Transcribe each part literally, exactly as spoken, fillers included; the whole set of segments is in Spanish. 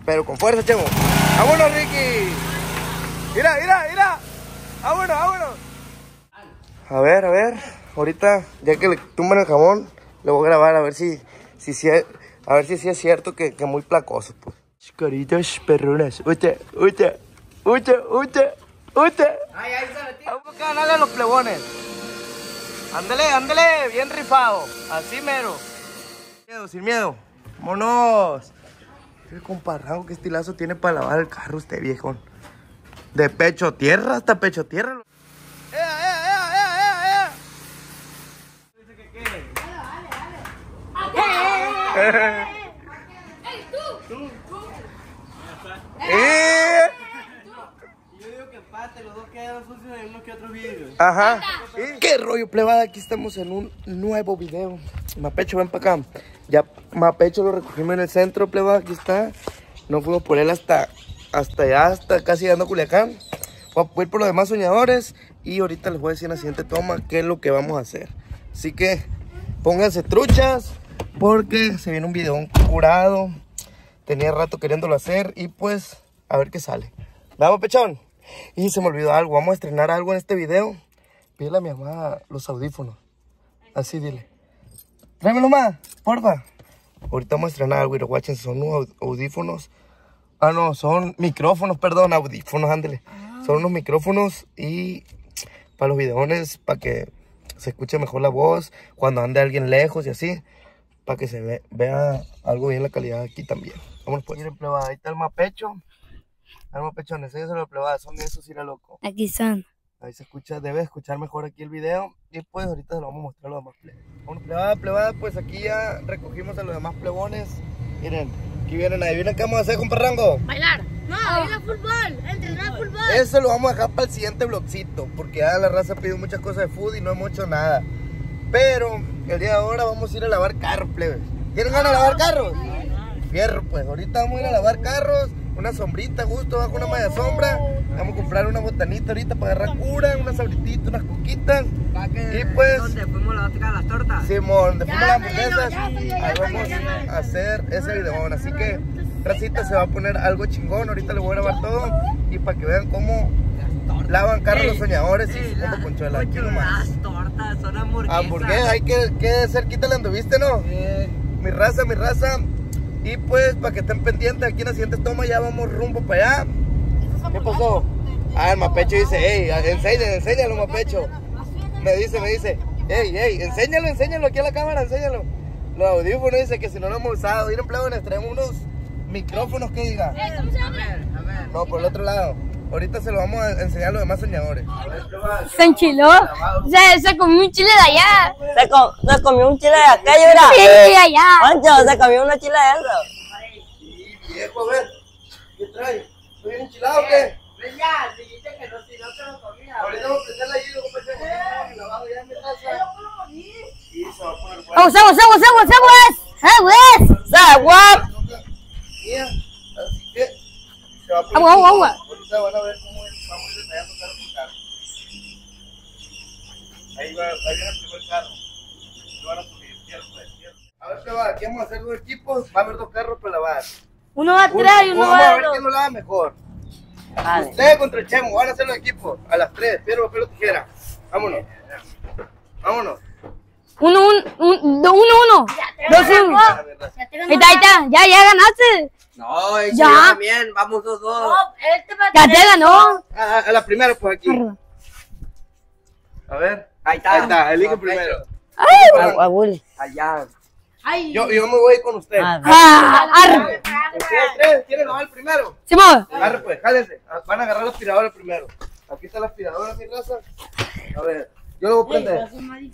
pero con fuerza, Chemo. ¡Vámonos, Ricky! ¡Mira, mira, mira! ¡Vámonos, vámonos! A ver, a ver. Ahorita, ya que le tumban el jamón, le voy a grabar a ver si, si, si, a ver si, si es cierto que, que muy placoso, pues. Caritas perronas. Ucha, ucha, ucha, ucha, ucha. Ay, ay, se metió. Vamos acá, dale a los plebones. Ándale, ándale, bien rifado. Así mero. Sin miedo, sin miedo. Vámonos. Qué comparado, qué estilazo tiene para lavar el carro usted, viejón. De pecho tierra hasta pecho tierra. ¡Ea, ea, ea, ea, ea, ea! Dice que qué. Dale, dale. ¡Ey, tú! ¡Tú! ¡Eh! Yo digo que empate, los dos quedan sucios en unos que otros vídeos. Ajá. ¿Sí? ¿Qué rollo, plebada? Aquí estamos en un nuevo video. Mapecho, ven para acá. Ya Mapecho lo recogimos en el centro, plebada. Aquí está. No fuimos por él hasta, hasta allá, hasta casi llegando a Culiacán. Voy a ir por los demás soñadores. Y ahorita les voy a decir en la siguiente toma qué es lo que vamos a hacer. Así que pónganse truchas, porque se viene un video curado. Tenía rato queriéndolo hacer y pues a ver qué sale. Vamos, Pechón. Y se me olvidó algo. Vamos a estrenar algo en este video. Pídele a mi mamá los audífonos. Así dile. Tráemelo más, porfa. Ahorita vamos a estrenar algo. Y watchen, son unos audífonos. Ah, no, son micrófonos, perdón. Audífonos, ándele. Ah. Son unos micrófonos y para los videones, para que se escuche mejor la voz. Cuando ande alguien lejos y así. Para que se ve, vea algo bien la calidad aquí también. Vámonos pues. Miren, plebada, ahí está el Mapecho. El Mapecho, enséñaselo a la plebada, son esos, ir a loco. Aquí son. Ahí se escucha, debe escuchar mejor aquí el video. Y pues ahorita se lo vamos a mostrar a los demás plebes. Bueno, plebada, plebada, pues aquí ya recogimos a los demás plebones. Miren, aquí vienen, ahí vienen, ¿qué vamos a hacer con Perrango? Bailar. No, ir a fútbol, entrenar fútbol. Eso lo vamos a dejar para el siguiente vlogcito, porque ya la raza pidió muchas cosas de food y no hemos hecho nada. Pero el día de ahora vamos a ir a lavar carros, plebes. ¿Tienen ganas de lavar carros? Fierro, pues. Ahorita vamos a ir a lavar carros. Una sombrita, gusto, bajo una malla sombra. Vamos a comprar una botanita ahorita para agarrar cura, unas sabrititas, unas coquitas. Y pues... ¿Dónde fuimos a la las tortas? Simón, donde fuimos a las hamburguesas. Ahí vamos a hacer ese videón. Así que, trasita se va a poner algo chingón. Ahorita les voy a grabar todo. Y para que vean cómo lavan carros los soñadores y se come conchuela. Aquí nomás. Las tortas son hamburguesas. Hamburguesas, hay que, que cerquita le anduviste, ¿no? Sí. Mi raza, mi raza. Y pues, para que estén pendientes, aquí en la siguiente toma ya vamos rumbo para allá. ¿Qué pasó? Ah, el Mapecho dice, hey, enséñalo, enséñalo, Mapecho. Me dice, me dice, hey, hey, enséñalo, enséñalo aquí a la cámara, enséñalo. Los audífonos dice que si no lo hemos usado, ir en plebones, traemos unos micrófonos que diga. ¿Cómo se llama? A ver. No, por el otro lado. Ahorita se lo vamos a enseñar a los demás soñadores. Se enchiló. Se, se comió un chile de allá. Se, com se comió un chile de acá, yo era. Sí, allá. Pancho, se comió una chile de eso. Y viejo, a ver, ¿qué trae? ¿Estoy bien enchilado o qué? Ven ya, dijiste que no, si no se lo comía. Ahorita vamos a prender ahí, luego pues se lavado ya en mi casa. Y se va a poner bueno. Vamos, vamos, vamos, vamos, vamos. Vamos. ¡Saguap! Mía, así que se va a poner. Agua, agua, agua. Ahorita van a ver cómo es, vamos a ir detallando carro por carro. Ahí va, ahí viene el primer carro. Lo van a poner izquierdo, izquierdo. A ver qué va, aquí vamos a hacer dos equipos, va a haber dos carros para lavar. Uno va atrás y uno Vamos va a a ver quién lo lava mejor. Vale. Usted contra el Chemo, van a hacer los equipos. A las tres, piedra, papel o tijera. Vámonos. Vámonos. Uno, un, un, do- uno, uno. Dos, uno. Ahí está, ahí está. Ya, ya ganaste. No, ese Ya. yo también, vamos los dos. Ya te ganó. A, a la primera, pues aquí. A ver. Ahí está. Ahí está, elige No, primero. A, a Willy. Allá. Yo, yo me voy con usted. Ah, Ah, arre. Ustedes tres quieren lavar el primero. Simón. Agarre pues, jálense. Van a agarrar la aspiradora primero. Aquí está la aspiradora, mi raza. A ver, yo lo voy a prender.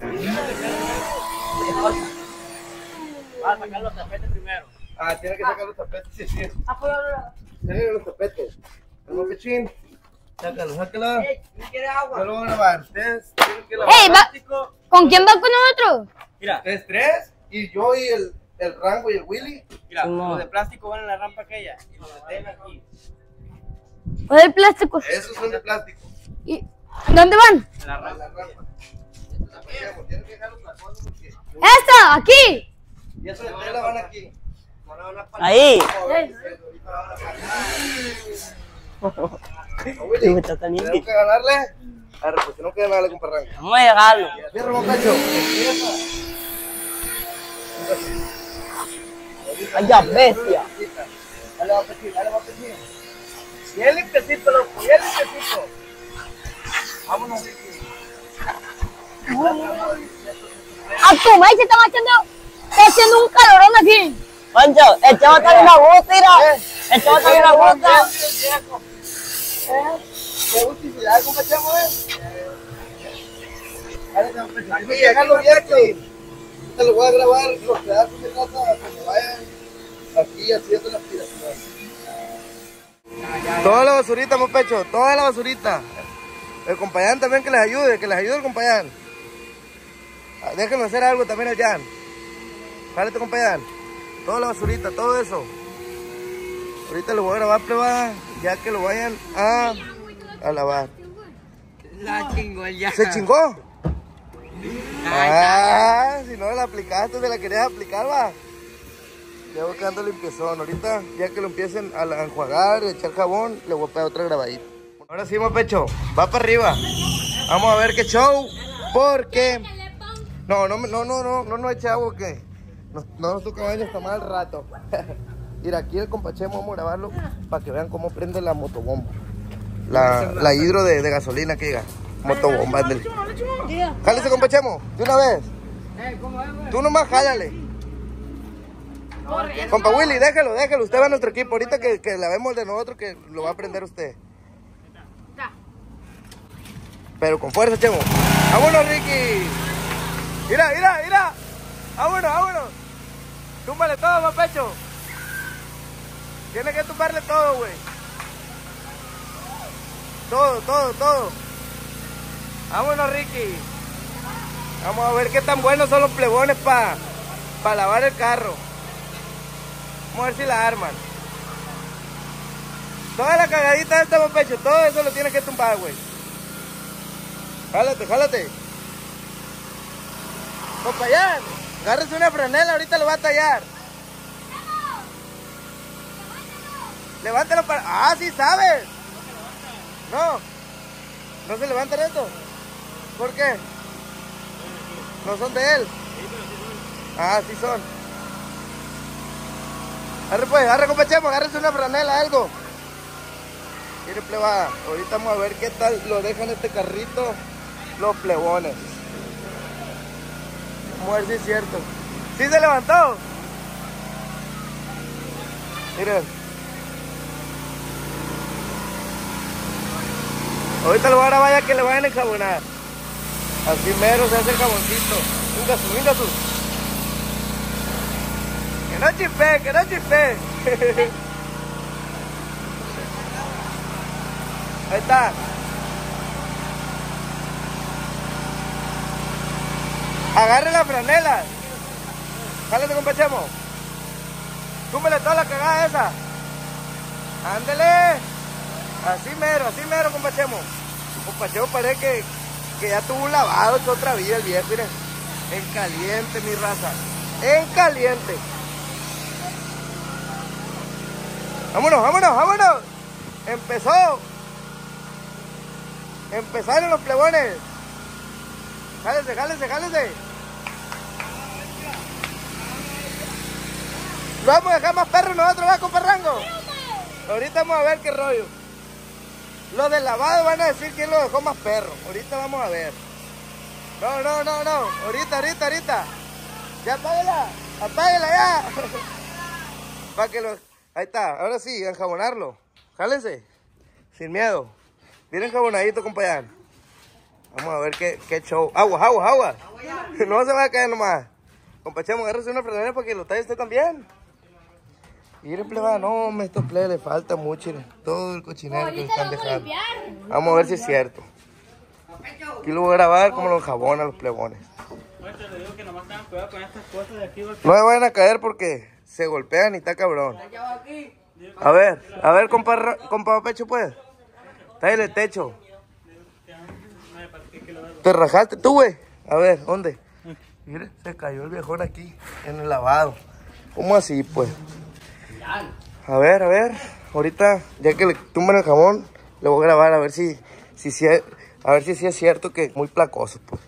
Va a sacar los tapetes primero. Ah, tiene que sacar los tapetes, sí, sí. Tienen los tapetes. El pechín. Sácalo, sácalo. ¿No quiere agua? Yo lo voy a lavar. Ustedes tienen que lavar. Ey, va. ¿Con quién va con nosotros? Mira, Ustedes tres. Y yo y el, el Rango y el Willy. mira, No. los de plástico van en la rampa aquella. Y los de tela aquí. ¿O de plástico? Esos son de plástico. ¿Y dónde van? En la A rampa. la rampa. Tienen que dejar los placones porque. ¡Esta! ¡Aquí! Y esos de tela van aquí. Ahí. Ahorita Tú me estás teniendo. Tenemos que ganarle. Arre, pues tenemos que ganarle con Parrango. Vamos a llegarlo. Cierra, Mapecho. Vaya bestia. Dale, Mapechín, dale, Mapechín. Bien limpiecito, loco, bien limpiecito. Vámonos, Ricky. A tu madre se están haciendo, está haciendo un calorón aquí. Pancho, el chavo está bien a gusto, mira. El chavo está bien a gusto. ¿Qué utilidad, cómo echamos, eh? Dale, Mapechín. Aquí llegan los viejos. Te lo voy a grabar los pedazos de casa cuando vayan aquí haciendo la aspiración. Toda la basurita, Mapecho, toda la basurita. El compañán también que les ayude, que les ayude el compañán. Déjenme hacer algo también al Jan. Jálate, compañán. Toda la basurita, todo eso. Ahorita lo voy a grabar, plebada, ya que lo vayan a, a lavar. La chingó el ya. ¿Se chingó? Ah, si no la aplicaste, se la querías aplicar, va. Ya voy quedando limpiezón. Ahorita, ya que lo empiecen a, a enjuagar y a echar jabón, le voy a pegar otra grabadita. Ahora sí, Mapecho, va para arriba. Vamos a ver qué show, porque... No, no, no, no, no, no, no eche agua, que no, no nos toca baño hasta más al rato. Mira, aquí el compachemo, vamos a grabarlo para que vean cómo prende la motobomba. La, la hidro de, de gasolina que diga. Motobomba, ándale. Jálese, compachemo, de una vez. Tú nomás jálale. Compa Willy, déjalo, déjalo. Usted va a nuestro equipo. Ahorita que, que la vemos de nosotros, que lo va a aprender usted. Pero con fuerza, Chemo. ¡Vámonos, Ricky! ¡Mira, mira, mira! ¡Vámonos, vámonos! ¡Túmbale todo, Mapecho! Tiene que tumbarle todo, güey. Todo, todo, todo. ¡Vámonos, Ricky! Vamos a ver qué tan buenos son los plebones para pa lavar el carro. Vamos a ver si la arman. Toda la cagadita de este Mapecho, todo eso lo tienes que tumbar, güey. Jálate, jálate. Compañán, agárrese una franela, ahorita lo va a tallar. Levántalo para... Ah, sí sabes. No, no se levantan esto. ¿Por qué? No son de él. Ah, sí son. Arre pues, arre, compachemos, agárrese una franela, algo. Mire, plebada, ahorita vamos a ver qué tal lo dejan este carrito los plebones. Vamos a ver si es cierto. ¿Sí se levantó? Miren. Ahorita lo voy a grabar ya que le vayan a enjabonar. Así mero se hace el jaboncito. Venga su, venga su. Que no chipé, que no chipé. Ahí está. Agarre la franela. Jálate, compachemo. Túmbele toda la cagada esa. Ándele. Así mero, así mero, compachemo. Compachemo parece que, que ya tuvo un lavado hecho otra vida el viejo, miren. En caliente, mi raza. En caliente. Vámonos, vámonos, vámonos. Empezó. Empezaron los plebones. Jálese, jálese, jálese. Lo vamos a dejar más perro nosotros, ¿va, con Parrango? Ahorita vamos a ver qué rollo. Los del lavado van a decir quién lo dejó más perro. Ahorita vamos a ver. No, no, no, no. Ahorita, ahorita, ahorita. Ya apáguela. Apáguela ya. Para que lo... Ahí está. Ahora sí, a enjabonarlo. Jálense. Sin miedo. Bien enjabonadito, compañero. Vamos a ver qué, qué show. Agua, agua, agua. No se va a caer nomás. Compachemos, agárrese una franela para que lo talle usted también. Miren, pleba, no, a estos plebes le falta mucho. Todo el cochinero que le están dejando. Vamos a ver si es cierto. Aquí lo voy a grabar como lo enjabonan los plebones. No me vayan a caer porque se golpean y está cabrón. A ver, a ver, compa, compa Pecho, pues. Tállale el techo. Te rajaste tú, güey. A ver, ¿dónde? Mire, se cayó el viejón aquí, en el lavado. ¿Cómo así, pues? A ver, a ver. Ahorita, ya que le tumban el jabón, le voy a grabar a ver si, si, si, a ver si, si es cierto que es muy placoso, pues.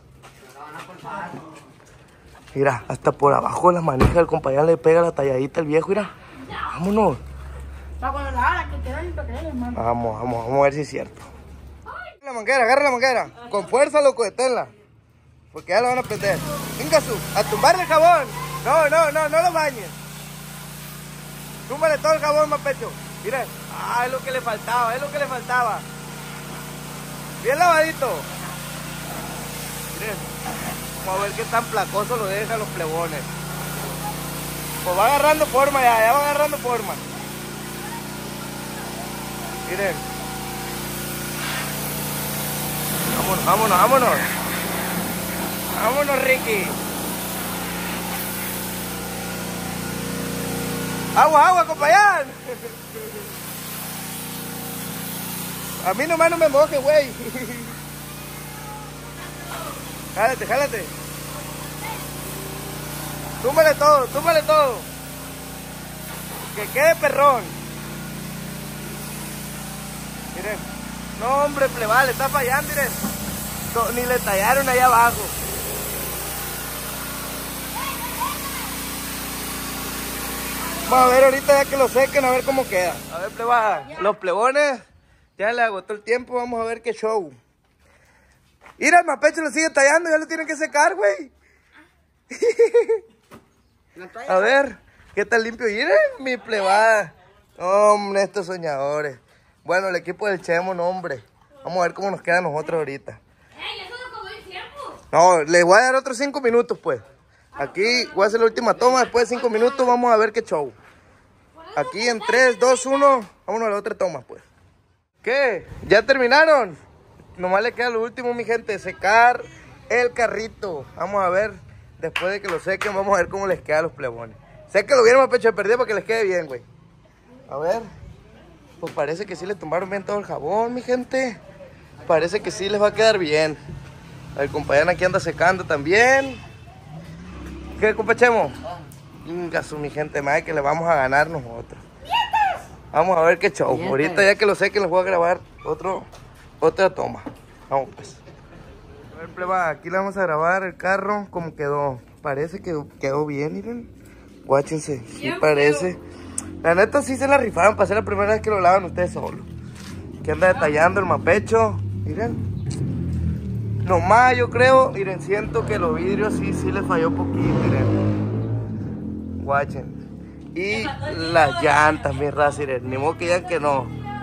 Mira, hasta por abajo de la manija del compañero le pega la talladita al viejo, mira. Vámonos. Vamos, vamos, vamos a ver si es cierto. La manguera, agarra la manguera. Con fuerza, loco, deténla. Porque ya lo van a prender. Venga, su, a tumbarle el jabón. No, no, no, no lo bañes. Túmbale todo el jabón, Mapecho. Mira, ah, es lo que le faltaba, es lo que le faltaba. Bien lavadito. Miren, vamos a ver qué tan placoso lo dejan los plebones. Pues va agarrando forma ya, ya va agarrando forma. Miren. Vámonos, vámonos, vámonos. Vámonos, Ricky. Agua, agua, compañero. A mí nomás no me moje, güey. Jálate, jálate. Túmbale todo, túmbale todo. Que quede perrón. Miren. No, hombre, plebal, está fallando, miren. No, ni le tallaron allá abajo. Vamos a ver ahorita ya que lo sequen, a ver cómo queda. A ver, plebal, los plebones, ya le agotó el tiempo, vamos a ver qué show. Mira, el Mapecho lo sigue tallando, ya lo tienen que secar, güey. A ver, ¿qué tal limpio? Miren, mi plebada. Hombre, estos soñadores. Bueno, el equipo del Chemo, no, hombre. Vamos a ver cómo nos queda a nosotros ahorita. ¡Ey, eso no acabó el tiempo! No, les voy a dar otros cinco minutos, pues. Aquí voy a hacer la última toma, después de cinco minutos vamos a ver qué show. Aquí en tres, dos, uno, vámonos a la otra toma, pues. ¿Qué? ¿Ya terminaron? Nomás le queda lo último, mi gente, secar el carrito. Vamos a ver, después de que lo sequen, vamos a ver cómo les queda a los plebones. Séquenlo bien, Mapecho de perdida para que les quede bien, güey. A ver. Pues parece que sí le tomaron bien todo el jabón, mi gente. Parece que sí les va a quedar bien. El compañero aquí anda secando también. ¿Qué, compa Chemo? Ingasu, mi gente, madre, que le vamos a ganar nosotros. Vamos a ver qué show. Ahorita ya que lo sé que les voy a grabar otro, otra toma. Vamos pues. A ver, pleba, aquí le vamos a grabar el carro como quedó. Parece que quedó bien, miren. Guáchense, sí parece. La neta sí se la rifaron para ser la primera vez que lo lavan ustedes solos. Que anda detallando el Mapecho. Miren. Nomás yo creo, miren, siento que los vidrios sí, sí les falló un poquito, miren. Guachen. Y las llantas, mi raza, miren. Ni modo que digan que no.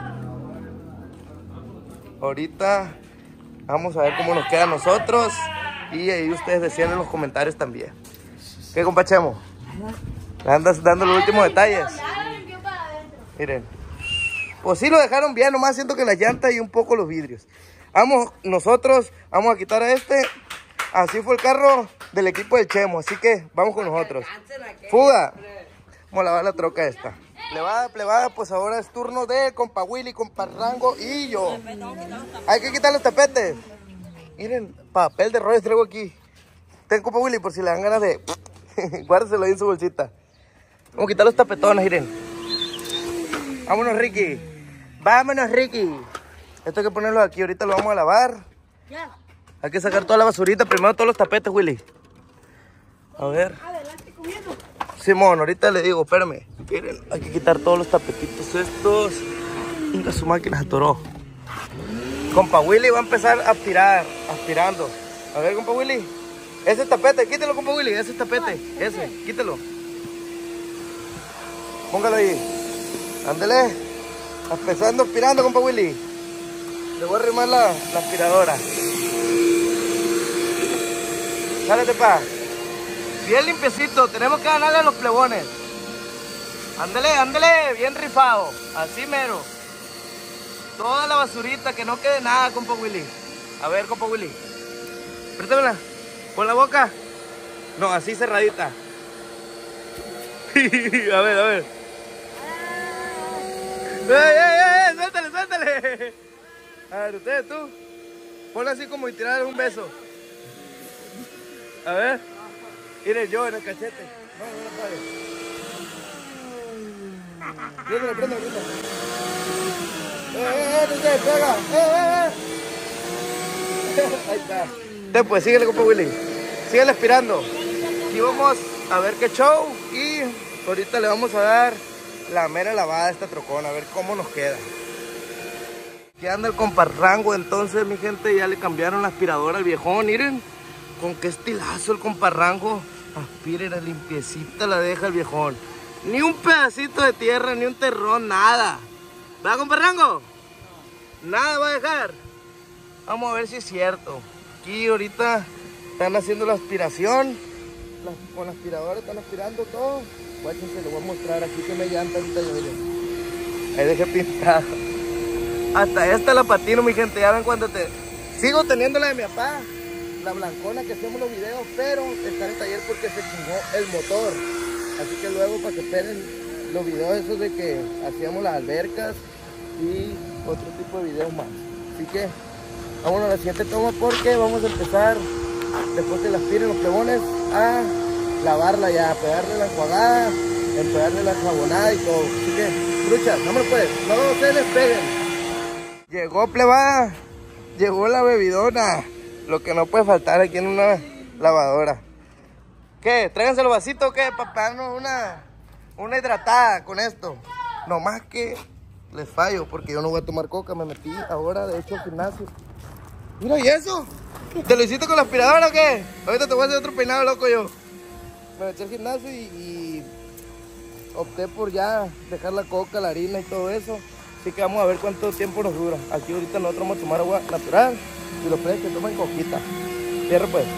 Ahorita vamos a ver cómo nos queda a nosotros. Y ahí ustedes decían en los comentarios también. ¿Qué, compa Chemo? ¿Le andas dando los últimos detalles? Miren. Pues sí lo dejaron bien, nomás siento que las llantas y un poco los vidrios. Vamos, nosotros vamos a quitar a este. Así fue el carro del equipo del Chemo, así que vamos con nosotros. Fuga. Vamos a lavar la troca esta. Plebada, plebada, pues ahora es turno de compa Willy, compa Rango y yo. Hay que quitar los tapetes. Miren, papel de rollo traigo aquí. Ten, compa Willy, por si le dan ganas de... Guárdeselo ahí en su bolsita. Vamos a quitar los tapetones, miren. Vámonos, Ricky. Vámonos, Ricky. Esto hay que ponerlo aquí, ahorita lo vamos a lavar. Hay que sacar toda la basurita, primero todos los tapetes, Willy. A ver. Simón, ahorita le digo, espérame. Miren, hay que quitar todos los tapetitos estos. Venga, su máquina se atoró. Compa Willy va a empezar a aspirar, aspirando. A ver, compa Willy. Ese tapete, quítelo, compa Willy, ese tapete, ese, quítelo. Póngalo ahí. Ándele. Empezando aspirando, compa Willy. Le voy a arrimar la, la aspiradora. Sálete, pa. Bien limpiecito, tenemos que ganarle a los plebones. Ándele, ándele, bien rifado. Así mero. Toda la basurita, que no quede nada, compa Willy. A ver, compa Willy. Préstamela. Con la boca. No, así cerradita. A ver, a ver. ¡Ey, ey, ey! ¡Suéltale, suéltale! A ver, ustedes, tú. Ponle así como y tirar un beso. A ver. Mire yo en el cachete. No, no lo pague. Préndele, préndele, préndele. ¡Eh, eh, eh! ¡No se despega! ¡Eh, eh, eh! Ahí está. Entonces, pues, síguele, compa Willy. Síguele aspirando. Aquí vamos a ver qué show. Y ahorita le vamos a dar la mera lavada a esta trocona. A ver cómo nos queda. Aquí anda el comparrango. Entonces, mi gente, ya le cambiaron la aspiradora al viejón. Miren, con qué estilazo el comparrango. Aspira, limpiecita la deja el viejón. Ni un pedacito de tierra, ni un terrón, nada. ¿Va, comparrango? Nada va a dejar. Vamos a ver si es cierto. Aquí ahorita están haciendo la aspiración. La, con la aspiradora están aspirando todo. Guáchense, les voy a mostrar aquí que me llanta ahorita yo. Ahí dejé pintado. Hasta esta la patino, mi gente. Ya ven cuando te... Sigo teniendo la de mi papá, la blancona que hacemos los videos, pero está en el taller porque se chingó el motor. Así que luego para que esperen los videos esos de que hacíamos las albercas y otro tipo de videos más. Así que vámonos a la siguiente toma porque vamos a empezar, después que la aspiren los plebones, a lavarla ya, a pegarle la enjuagada, a pegarle la jabonada y todo. Así que, truchas, vámonos pues, no se les peguen. Llegó, plebada, llegó la bebidona, lo que no puede faltar aquí en una lavadora. ¿Qué? ¿Tráiganse los vasitos o qué? Para darnos una, una hidratada con esto. No más que les fallo porque yo no voy a tomar coca. Me metí ahora, de hecho, al gimnasio. Mira, ¿y eso? ¿Te lo hiciste con la aspiradora o qué? Ahorita te voy a hacer otro peinado, loco, yo. Me metí al gimnasio y, y opté por ya dejar la coca, la harina y todo eso. Así que vamos a ver cuánto tiempo nos dura. Aquí ahorita nosotros vamos a tomar agua natural y los plebes que toman coquita. Cierra pues.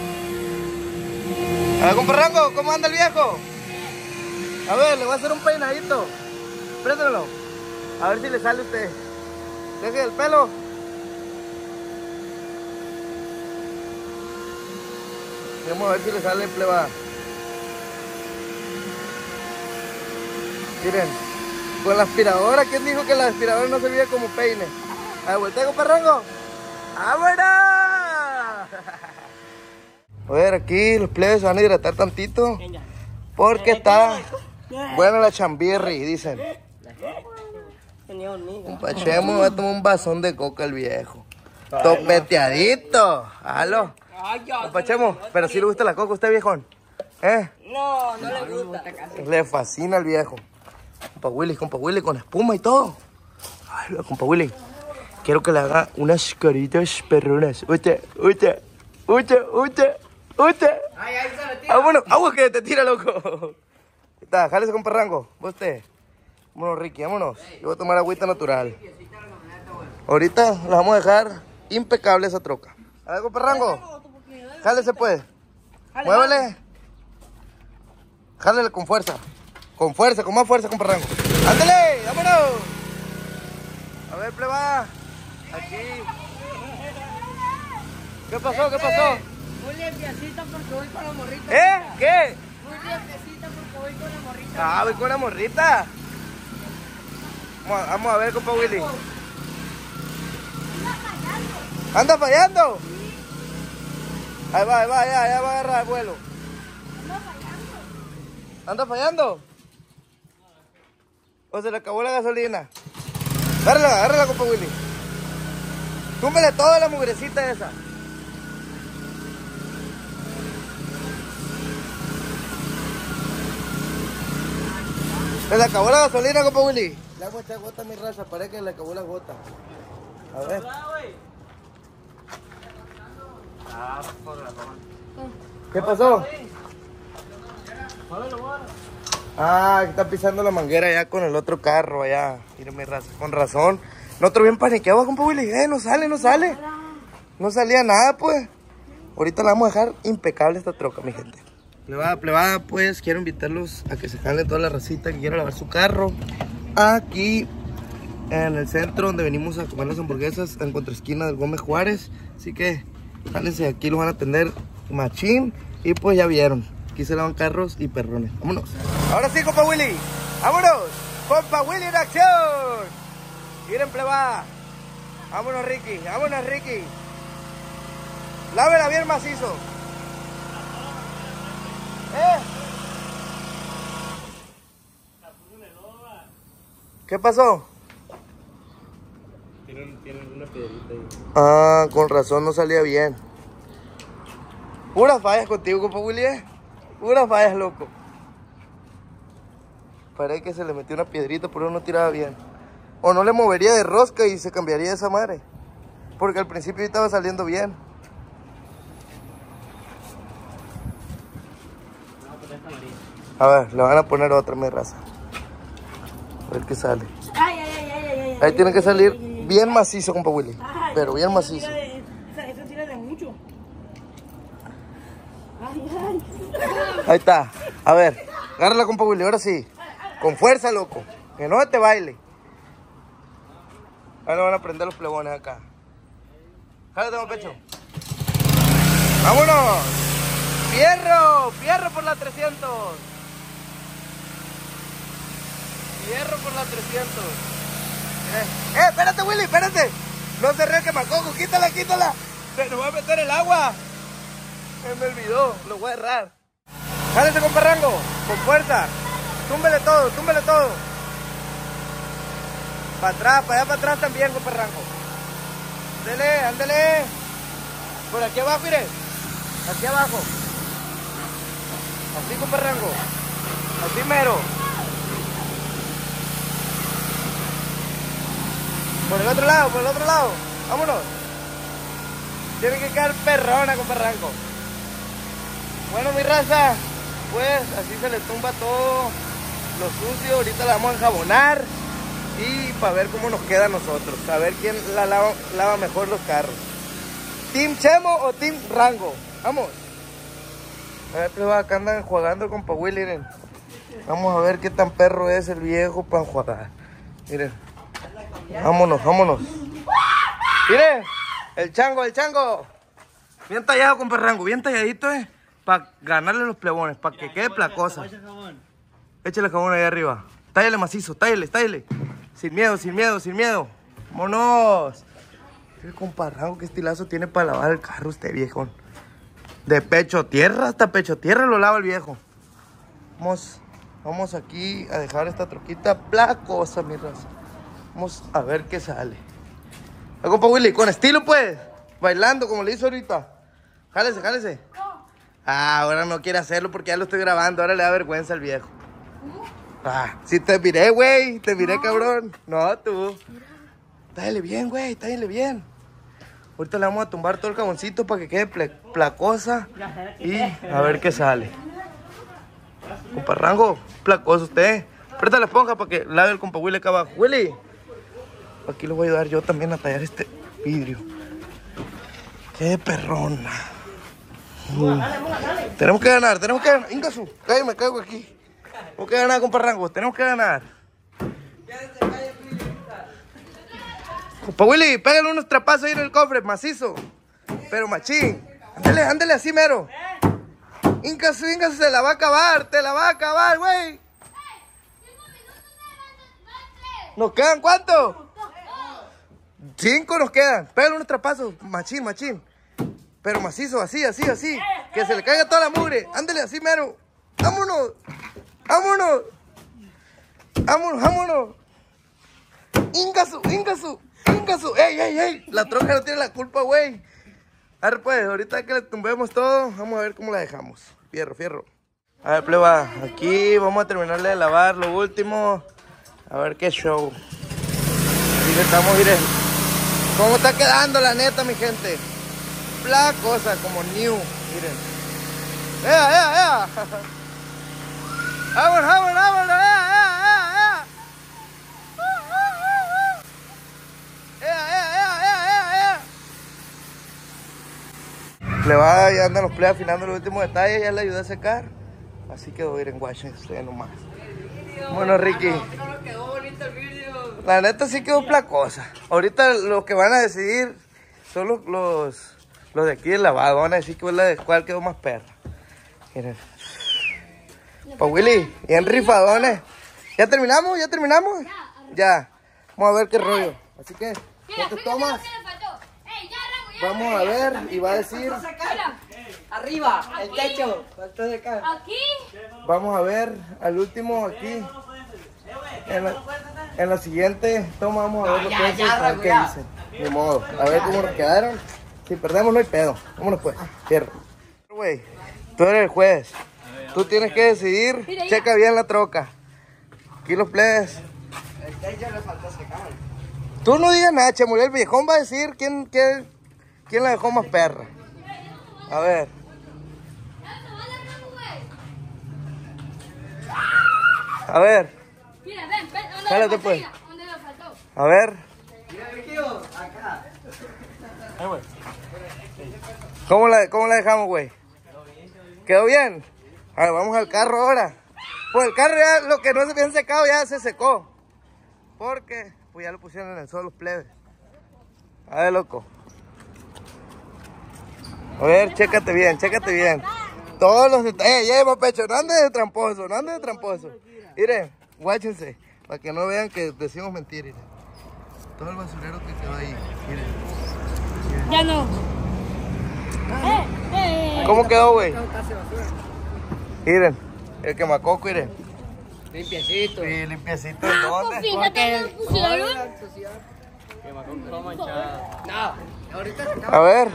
A ver, comparrango, ¿cómo anda el viejo? A ver, le voy a hacer un peinadito. Préndelo. A ver si le sale a usted. Deje el pelo. Vamos a ver si le sale el plebada. Miren, con la aspiradora, ¿quién dijo que la aspiradora no servía como peine? A ver, voltea, comparrango. ¡Vámonos! A ver, aquí los plebes se van a hidratar tantito porque está buena la chambirri, dicen. Un pachemo va a tomar un vasón de coca el viejo. Topeteadito. Halo. Un pachemo, pero si le gusta la coca a usted, viejón. ¿Eh? No, no le gusta. Le fascina al viejo. Compa Willy, compa Willy con espuma y todo. Ay, compa Willy, quiero que le haga unas caritas perronas. Usted, usted, usted, usted. ¡Usted! ¡Ay, ahí se me tira! ¡Vámonos! ¡Agua que te tira, loco! Está, jálese con parrango. ¿Usted? Vámonos, Ricky, vámonos. Yo voy a tomar agüita natural. Ahorita la vamos a dejar impecable esa troca. A ver, con parrango. Jálese, pues. Muévele. Jálele con fuerza. Con fuerza, con más fuerza, con parrango. ¡Ándale! ¡Vámonos! A ver, plebada. Aquí. ¿Qué pasó? ¿Qué pasó? Muy limpiecita porque voy con la morrita. ¿Eh? ¿Qué? Muy limpiecita porque voy con la morrita. Ah, voy con la morrita. Vamos a, vamos a ver, compa Willy. ¿Anda fallando? Ahí va, ahí va, ya, ya va a agarrar el vuelo. ¿Anda fallando? ¿O se le acabó la gasolina? Agárrala, agárrala, compa Willy. Túmbele toda la mugrecita esa. ¿Se le acabó la gasolina, compa Willy? Le hago esta gota a mi raza, parece que le acabó la gota. A ver. ¿Qué pasó? Ah, que está pisando la manguera ya con el otro carro allá. Mira mi raza, con razón. Nosotros bien paniqueados, compa Willy. Eh, no sale, no sale. No salía nada, pues. Ahorita la vamos a dejar impecable esta troca, mi gente. Plebada, plebada, pues quiero invitarlos a que se jalen toda la racita que quiera lavar su carro. Aquí en el centro donde venimos a comer las hamburguesas, en contraesquina del Gómez Juárez. Así que jálense, aquí los van a atender machín. Y pues ya vieron, aquí se lavan carros y perrones. Vámonos. Ahora sí, compa Willy. Vámonos. Compa Willy en acción. Miren, plebada. Vámonos, Ricky. Vámonos, Ricky. Lávela bien macizo. ¿Eh? ¿Qué pasó? Tienen, tienen una piedrita ahí. Ah, con razón no salía bien. Puras fallas contigo, compa Willy, ¿eh? Puras fallas, loco. Parece que se le metió una piedrita, por eso no tiraba bien. O no le movería de rosca y se cambiaría esa madre. Porque al principio estaba saliendo bien. A ver, le van a poner otra, mi raza. A ver qué sale. Ay, ay, ay, ay, ay. Ahí tiene que salir bien macizo, compa Willy. Pero bien macizo. Eso tira de mucho. Ahí está. A ver, agárrala, compa Willy, ahora sí. Con fuerza, loco. Que no te baile. Ahora van a prender los plebones acá. Jálate, compa pecho. ¡Vámonos! ¡Fierro! ¡Fierro por la trescientos! ¡Fierro por la trescientos! ¡Eh! ¡Eh! ¡Espérate, Willy! ¡Espérate! No se ríe, quemacoco. ¡Quítala, quítala! ¡Se nos va a meter el agua! Se me olvidó. Lo voy a errar. ¡Jálese, compa Rango! ¡Con fuerza! ¡Túmbele todo! ¡Túmbele todo! Para atrás, para allá para atrás también, compa Rango. Ándele, ándele. Por aquí abajo, mire. Aquí abajo. Así, compa Rango. Así mero. Por el otro lado, por el otro lado. Vámonos. Tiene que quedar perrona, compa Rango. Bueno, mi raza, pues así se le tumba todo lo sucio. Ahorita la vamos a enjabonar. Y para ver cómo nos queda a nosotros. A ver quién la lava, lava mejor los carros. ¿Team Chemo o Team Rango? Vamos. A ver, pues acá andan jugando con compa Willy, miren. Vamos a ver qué tan perro es el viejo para jugar. Miren. Vámonos, vámonos. Miren. El chango, el chango. Bien tallado, compa Rango. Bien talladito, eh. Para ganarle los plebones. Para que quede placosa. Échale jabón ahí arriba. Tállale macizo, tállale, tállale. Sin miedo, sin miedo, sin miedo. ¡Vámonos! El compa Rango, qué estilazo tiene para lavar el carro usted, viejón. De pecho tierra hasta pecho tierra lo lava el viejo. Vamos, vamos aquí a dejar esta troquita placosa, mi raza. Vamos a ver qué sale. A compa Willy, con estilo pues. Bailando como le hizo ahorita. Jálese, jálese. Ah, ahora no quiere hacerlo porque ya lo estoy grabando. Ahora le da vergüenza al viejo. Ah, sí te miré, güey. Te miré, no. Cabrón. No, tú. Tállale bien, güey. Tállale bien. Ahorita le vamos a tumbar todo el jaboncito para que quede placosa. Y a ver qué sale. Compa Rango, placoso usted. Aprieta la esponja para que lave el compa Willy acá abajo. Willy. Aquí lo voy a ayudar yo también a tallar este vidrio. Qué perrona. Mm. Tenemos que ganar, tenemos que ganar. Ingasu, cállate, me caigo aquí. Tenemos que ganar, compa Rango, tenemos que ganar. Compa Willy, pégale unos trapazos ahí en el cofre, macizo. Pero machín. Ándale, ándale así mero. Ingasu, Ingasu, se la va a acabar, te la va a acabar, güey. ¿Nos quedan cuánto? Cinco nos quedan. Pégale unos trapazos, machín, machín. Pero macizo, así, así, así. Que se le caiga toda la mugre. Ándale así mero. Vámonos. Vámonos. Vámonos, vámonos. Ingasu, Ingasu, Ingasu. Ey, ey, ey. La troca no tiene la culpa, güey. A ver, pues, ahorita que le tumbemos todo, vamos a ver cómo la dejamos. Fierro, fierro. A ver, pleba, aquí vamos a terminarle de lavar lo último. A ver qué show. Así que estamos, miren. ¿Cómo está quedando, la neta, mi gente? La cosa como new, miren. ¡Ea, ea, ea! ¡Vámonos, vámonos, vámonos! ¡Ea, ea, ea, ea! ¡Ea, ea, ea, ea, ea! Le va, ya andan los play afinando los últimos detalles, ya le ayudé a secar. Así quedó, miren, guachen, ustedes nomás. Bueno, Ricky. La neta sí quedó placosa. Ahorita los que van a decidir son los... los Los de aquí del lavado, van a decir que la de cuál quedó más perra. Miren. Pa' Willy, bien rifadones. ¿Ya terminamos? ¿Ya terminamos? Ya. Vamos a ver qué rollo. Así que, ¿cuánto tomas? Vamos a ver y va a decir. Arriba, el techo. Aquí. Vamos a ver al último aquí. En la, En la siguiente toma vamos a ver los jueces, a ver qué dicen. Ni modo, a ver cómo nos quedaron. Si perdemos no hay pedo. Vámonos pues, cierro. Güey, tú eres el juez. Tú tienes que decidir, checa bien la troca. Aquí los plebes. Tú no digas nada, Chemuel, el viejón va a decir quién, quién, quién la dejó más perra. A ver. A ver. Mira, ven, ven, ¿dónde Jálate, me faltó? pues. Mira, ¿dónde me faltó? A ver. Acá. ¿Cómo la, cómo la dejamos, güey? ¿Quedó bien? A ver, vamos al carro ahora. Pues el carro ya, lo que no se había secado ya se secó. Porque, pues ya lo pusieron en el sol los plebes. A ver, loco. A ver, chécate bien, chécate bien. Todos los detalles. Eh, lleva pecho, no andes de tramposo, no andes de tramposo. Miren, guáchense, para que no vean que decimos mentiras. Todo el basurero que quedó ahí, miren. Ya no. Eh, eh, ¿Cómo quedó, güey? Miren, el quemacoco, miren. Limpiecito. Sí, limpiecito. Ah, ¿Dónde? pues fíjate, lo pusieron. Que me acuerdo todo manchado. No, ahorita se acaba. A ver.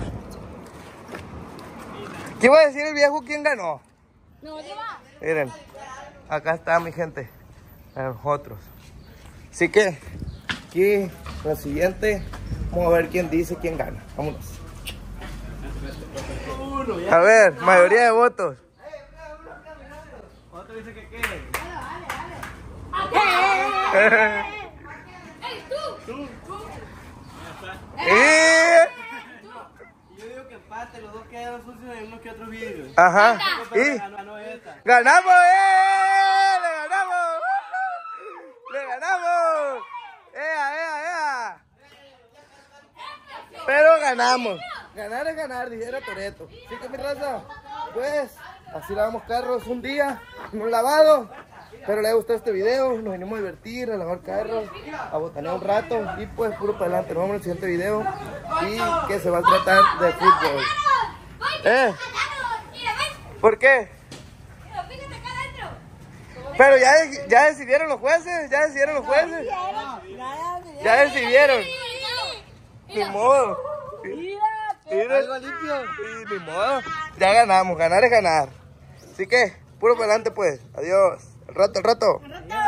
¿Qué iba a decir el viejo quién ganó? No, ¿dónde va? Miren, acá está mi gente, a nosotros. Así que, aquí, la siguiente, vamos a ver quién dice quién gana. Vámonos. A ver, mayoría de votos. Otro dice que quede. ¡Ey, tú! Y... Yo digo que empate, los dos quedan sucios en unos que otros vidrios. Ajá. Pero Y ganó, ganó esta. ganamos, ¡eh! ¡Le ganamos! ¡Le ganamos! ¡Ea, ea, ea! Pero ganamos. Ganar es ganar, dijera Toreto. Así que mi raza, pues, así lavamos carros un día, un lavado. Espero les haya gustado este video, nos venimos a divertir, a lavar carros, a botanear un rato y pues puro para adelante. Nos vemos en el siguiente video y que se va a tratar de fútbol. ¿Eh? ¿Por qué? Pero ya, ya decidieron los jueces, ya decidieron los jueces. Ya decidieron. Ni modo. Mira, algo limpio. Sí, ni modo. Ya ganamos, ganar es ganar. Así que, puro para adelante pues. Adiós. Al rato, al rato.